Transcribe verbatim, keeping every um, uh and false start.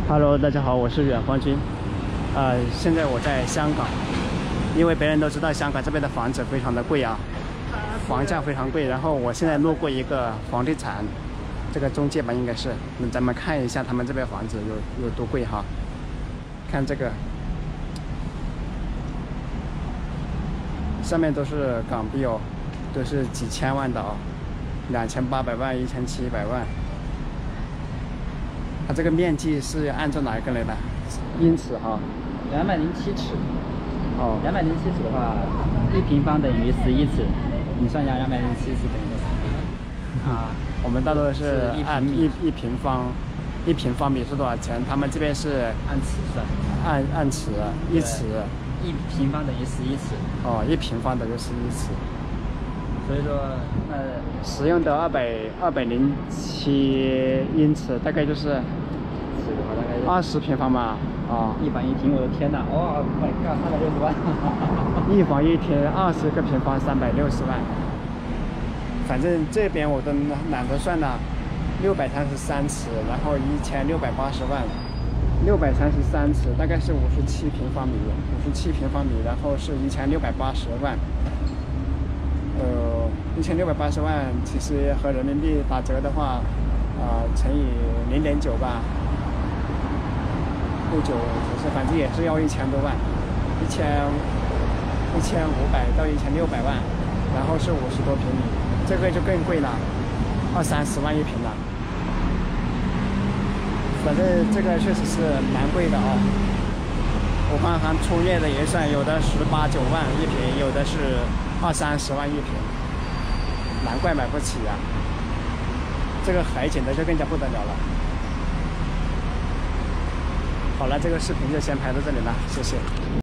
Hello， 大家好，我是远方君。呃，现在我在香港，因为别人都知道香港这边的房子非常的贵啊，房价非常贵。然后我现在路过一个房地产这个中介吧，应该是，那咱们看一下他们这边房子有有多贵哈。看这个，上面都是港币哦，都是几千万的哦，两千八百万、一千七百万。 它这个面积是按照哪一个来的？英尺哈， 两百零七尺。 哦， 两百零七尺的话，一平方等于十一尺。你算一下，两百零七是等于多少？啊， 我们大多是按一一平方，一平方米是多少钱？他们这边是按尺算， 按按尺，一尺。 一平方等于十一尺。 哦，一平方等于十一尺。 所以说，那使用的二百二百零七英尺，大概就是尺的话，大概二十平方嘛。啊、哦， 一房一厅，我的天哪！哇、oh, ，My God， 三百六十万。 一房一厅，二十个平方，三百六十万。反正这边我都懒得算了，六百三十三尺，然后一千六百八十万，六百三十三尺大概是五十七平方米，五十七平方米，然后是一千六百八十万。 呃，一千六百八十万，其实和人民币打折的话，啊、呃，乘以零点九吧，不九，就是反正也是要一千多万，一千一千五百到一千六百万，然后是五十多平米，这个就更贵了，二三十万一平了。反正这个确实是蛮贵的啊、哦，我看还粗略的也算，有的十八九万一平，有的是。 二三十万一平，难怪买不起呀、啊！这个海景的就更加不得了了。好了，这个视频就先拍到这里了，谢谢。